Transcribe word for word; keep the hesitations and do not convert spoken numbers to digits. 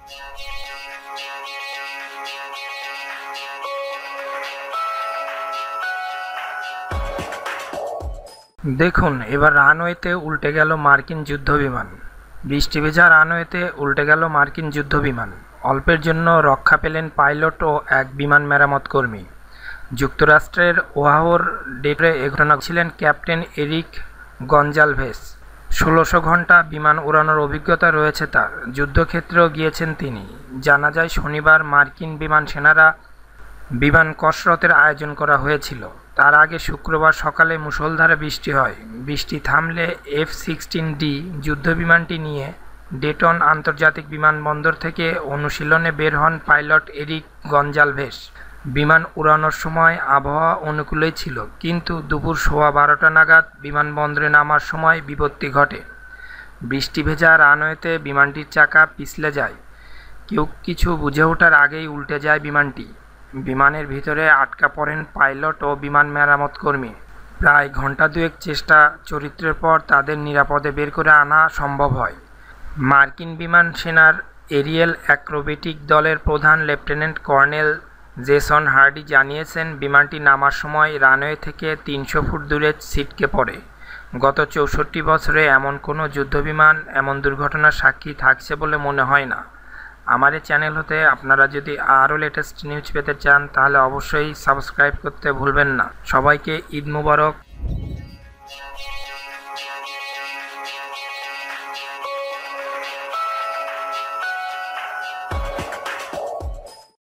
দেখুন, এবার রানওয়েতে উল্টে গেল মার্কিন যুদ্ধবিমান। বৃষ্টি ভেজা রানওয়েতে উল্টে গেল মার্কিন যুদ্ধবিমান। অল্পের জন্য রক্ষা পেলেন পাইলট ও এক বিমান মেরামত কর্মী। যুক্তরাষ্ট্রের ওহাওর ডেটে এ ঘটনা ছিলেন ক্যাপ্টেন এরিক গঞ্জালভেস। ষোলোশো ঘন্টা বিমান উড়ানোর অভিজ্ঞতা রয়েছে তার। যুদ্ধক্ষেত্রেও গিয়েছেন তিনি। জানা যায়, শনিবার মার্কিন বিমান সেনারা বিমান কসরতের আয়োজন করা হয়েছিল। তার আগে শুক্রবার সকালে মুষলধারে বৃষ্টি হয়। বৃষ্টি থামলে এফ সিক্সটিন ডি যুদ্ধবিমানটি নিয়ে ডেটন আন্তর্জাতিক বিমানবন্দর থেকে অনুশীলনে বের হন পাইলট এরিক গঞ্জালভেস। বিমান উড়ানোর সময় আবহাওয়া অনুকূলেই ছিল, কিন্তু দুপুর সোয়া বারোটা নাগাদ বিমানবন্দরে নামার সময় বিপত্তি ঘটে। বৃষ্টি ভেজা রানওয়েতে বিমানটির চাকা পিছলে যায়। কেউ কিছু বুঝে ওঠার আগেই উল্টে যায় বিমানটি। বিমানের ভিতরে আটকা পড়েন পাইলট ও বিমান মেরামত কর্মী। প্রায় ঘণ্টা দুয়েক চেষ্টা চরিত্রের পর তাদের নিরাপদে বের করে আনা সম্ভব হয়। মার্কিন বিমান সেনার এরিয়েল অ্যাক্রোবেটিক দলের প্রধান লেফটেন্যান্ট কর্নেল জেসন হার্ডি জানিয়েছেন, বিমানটি নামার সময় রানওয়ে থেকে তিনশো ফুট দূরে ছিটকে পড়ে। গত চৌষট্টি বছরে এমন কোনো যুদ্ধবিমান এমন দুর্ঘটনার সাক্ষী থাকছে বলে মনে হয় না। আমার এই চ্যানেল হতে আপনারা যদি আরও লেটেস্ট নিউজ পেতে চান, তাহলে অবশ্যই সাবস্ক্রাইব করতে ভুলবেন না। সবাইকে ঈদ মুবারক।